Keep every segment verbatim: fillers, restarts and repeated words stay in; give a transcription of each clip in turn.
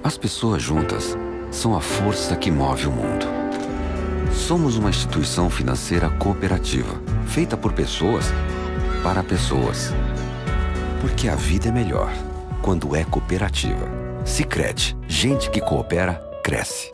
As pessoas juntas são a força que move o mundo. Somos uma instituição financeira cooperativa, feita por pessoas para pessoas. Porque a vida é melhor quando é cooperativa. Sicredi, gente que coopera, cresce.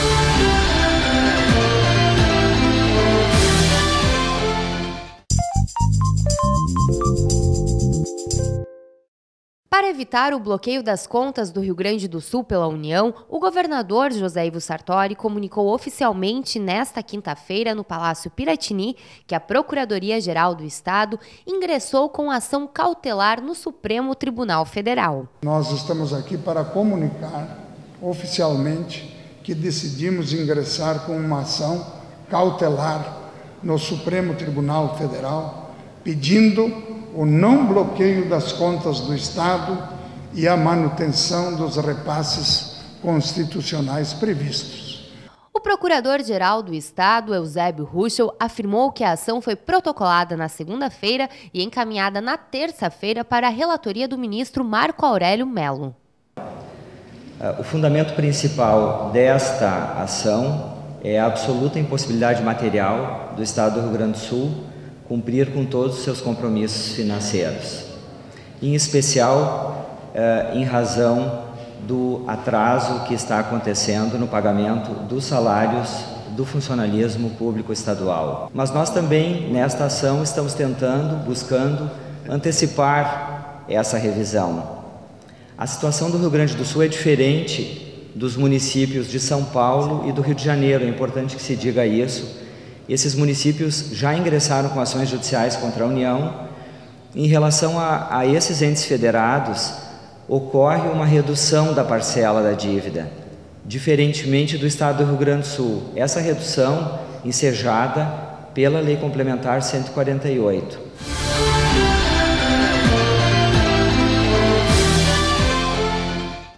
Para evitar o bloqueio das contas do Rio Grande do Sul pela União, o governador José Ivo Sartori comunicou oficialmente nesta quinta-feira no Palácio Piratini que a Procuradoria-Geral do Estado ingressou com ação cautelar no Supremo Tribunal Federal. Nós estamos aqui para comunicar oficialmente que decidimos ingressar com uma ação cautelar no Supremo Tribunal Federal, pedindo o não bloqueio das contas do Estado e a manutenção dos repasses constitucionais previstos. O Procurador-Geral do Estado, Eusébio Ruschel, afirmou que a ação foi protocolada na segunda-feira e encaminhada na terça-feira para a relatoria do ministro Marco Aurélio Mello. O fundamento principal desta ação é a absoluta impossibilidade material do Estado do Rio Grande do Sul cumprir com todos os seus compromissos financeiros, em especial eh, em razão do atraso que está acontecendo no pagamento dos salários do funcionalismo público estadual. Mas nós também, nesta ação, estamos tentando, buscando antecipar essa revisão. A situação do Rio Grande do Sul é diferente dos municípios de São Paulo e do Rio de Janeiro, é importante que se diga isso. Esses municípios já ingressaram com ações judiciais contra a União. Em relação a, a esses entes federados, ocorre uma redução da parcela da dívida, diferentemente do Estado do Rio Grande do Sul. Essa redução ensejada pela Lei Complementar cento e quarenta e oito.